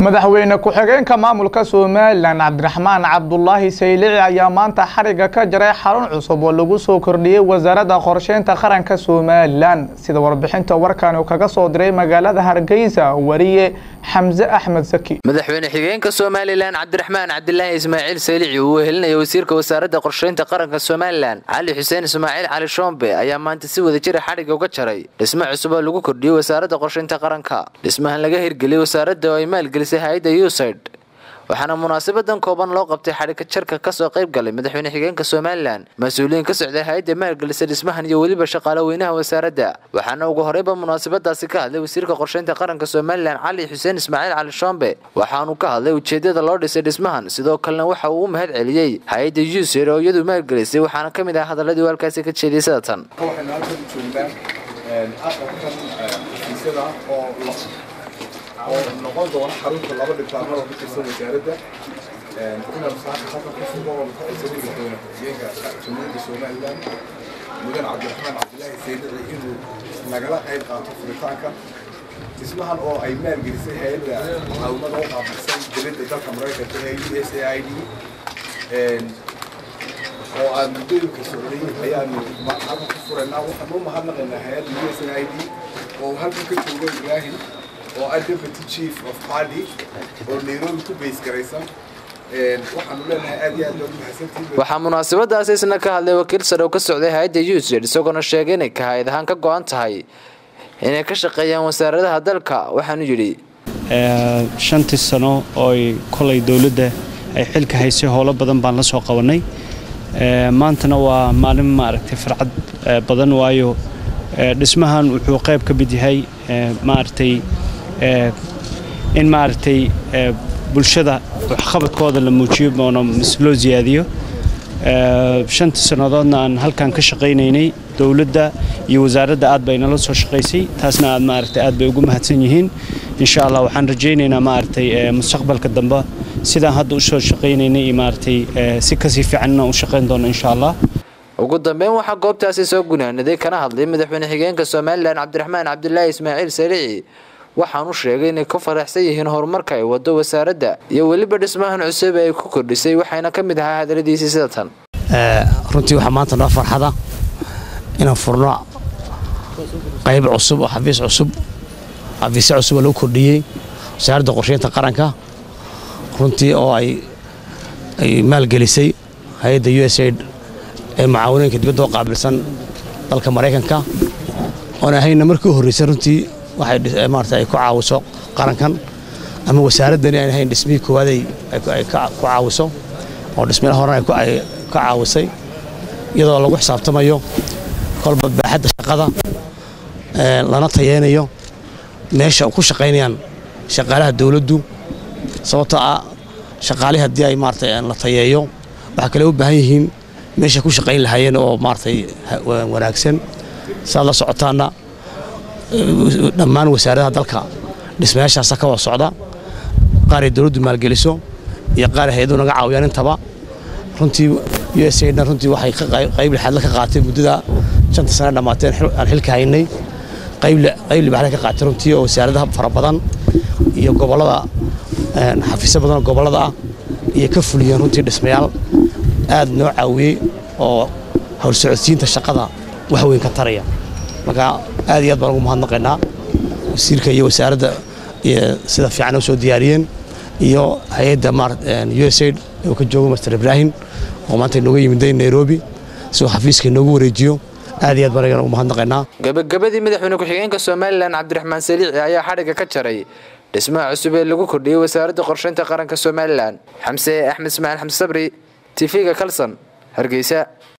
madaxweyne ku-xigeenka maamulka Soomaaliland Cabdiraxmaan Cabdullaahi Saylici ayaa maanta xariga ka jaray xarun cusub oo lagu soo kordhiyay wasaaradda qorsheynta qaranka Soomaaliland sida warbixinta warkaan uu kaga soo diray magaalada Hargeysa wariye Xamse Axmed Saki madaxweyne xigeenka Soomaaliland Cabdiraxmaan Cabdullaahi Ismaaciil Saylici uu helinay wasiirka wasaaradda qorsheynta qaranka Soomaaliland Cali Xuseen Ismaaciil Cali Shombe ayaa maanta si wada jir xariga uga jaray dhismo cusub oo lagu kordhiyay wasaaradda qorsheynta qaranka dhismahan laga hirgeliyay wasaaradda oo ay maalgelisay hay'adda USAID waxaana munaasabadan kooban loo qabtay xariga jarka ka soo qayb galay madaxweyne xigeenka Soomaaliland mas'uuliyiin ka socday hay'adda maalgelisay dhismahan iyo waliba shaqaale weynaha wasaaradda waxaana ugu horeyba munaasabadaasi ka hadlay wasiirka qorsheynta qaranka Soomaaliland Cali Xuseen Ismaaciil Cali Shombe waxaanu ka hadlay ujeedada loo dhisay dhismahan sidoo kalena waxa uu mahad celiyay hay'adda USAID oo iyadu maalgelisay waxaana kamid ah hadaladii halkaas ka jeediyay sidatan noqon doona xarunta laba dhibtaanada ku tirsan wasaaradda kuna saaka halka ku sugan oo ka tirsan doona xigeenka Jamhuuriyadda Soomaaliland mudan Cabdiraxmaan Cabdullaahi Saylici inuu nagala qayb qaato furitaanka dhismahan oo ay maalgelisay hay'adda caawimada u qaabilsan dowladda dalka Mareykanka ee USAID oo aan muddo ka socday ayaanu halka ku furaynaa waxaan u mahadnaqaynaa hay'adda USAID oo halka ka jooga Ibrahim oo Deputy Chief of Party oo Nairobi ku base garaysan waxaan u leenahay aad iyo aad loo mahadsantihiin waxa munaasabadaas isna ka hadlay wakiil sare oo ka socday hay'adda USAID isagoo sheegay in ka hay'adahan ka go'an tahay inay ka shaqeeyaan wasaaradaha dalka waxaanu yiri shantii sano oo kolay dawladda ay xilka haysay howlo badan baan la soo qabanay maantana waa maalin ma aragtay farxad badan waayo dhismahan wuxuu qayb ka mid yahay ma aragtay in ma aragtay bulshada waxqabadkooda la muujiyo oo loo ziyaadiyo shanta sanadoodna aan halkan ka shaqeynaynay dawladda iyo wasaaradda aad bay nala soo shaqeysay taasna aad ma aragtay aad bay ugu mahadsan yihiin insha Allah waxaan rajaynaynaa ma aragtay mustaqbalka dambe sidaan hadda u soo shaqeynaynay ma aragtay si ka sii fiican u shaqeyn doono insha Allah ugu dambeyn waxa goobtaasi soo gunaanaday kana hadlay madaxweyne xigeenka Soomaaliland Cabdiraxmaan Cabdullaahi Ismaaciil Saylici waxaanu sheegay in ka faraxsan yihiin horumarka ay wado wasaaradda iyo waliba dhismahan cusub ay ku kordhisay waxayna kamid ahaa hadaladiisa sidatan runtii waxa maanta noo farxada inaan furno qayb cusub oo xafiis cusub loo kordhiyay wasaaradda qorsheynta qaranka runtii oo ay maalgelisay hay'adda USAID ee macaawinka dibadda oo qaabilsan dalka Mareykanka oo ahayna markii horeysay runtii waxay maartay ay ku caawiso qarankan ama wasaaraddan ay ahayn dhismihii koowaad ay ka caawiso oo dhismaha hore ay ka caawisay iyadoo lagu xisaabtamayo kolba baaxadda shaqada lana tayeenayo meesha ku shaqeynayaan shaqaalaha dawladdu sababtoo ah shaqaalaha haddii ay maartay la tayeeyo waxa kale u baahan yihiin meesha ku shaqeyn lahaayeen oo maartay wanaagsan saad la socotaana dhammaan wasaaradaha dalka dhismayaashaas ka wada socda qaar ay dawladdu maalgeliso iyo qaar hay'aduhu naga caawiyaan intaba runtii USAID runtii waxay qayb lixaad ka qaatay muddada 5 sano dhamaateen aan xilka haynay qayb lixaad ka qaatay runtii oo wasaaradaha fara badan iyo gobolada xafiisyo badan gobolada ah iyo ka fuliyeen runtii dhismayaal aad noo caawiyay oo hawl socodsiinta shaqada wax weyn ka taraya marka aad iyo aad baan ugu mahadnaqaynaa wasiirka iyo wasaaradda sida fiican u soo diyaariyeen iyo hay'adda USAID oo ka joogo Mr Ibrahim oo maanta inooga yimid Nairobi soo xafiiska inoogu wareejiyo aad iyo aad baan ugu mahadnaqaynaa gabagabadii madaxweyne ku-xigeenka Soomaaliland Cabdiraxmaan Saylici ayaa xariga ka jaray dhismaha cusub ee lagu kordhiyay wasaaradda qorsheynta qaranka Soomaaliland Xamse Axmed Ismaaciil Xamse Sabri TV-ga Kalsan Hargeysa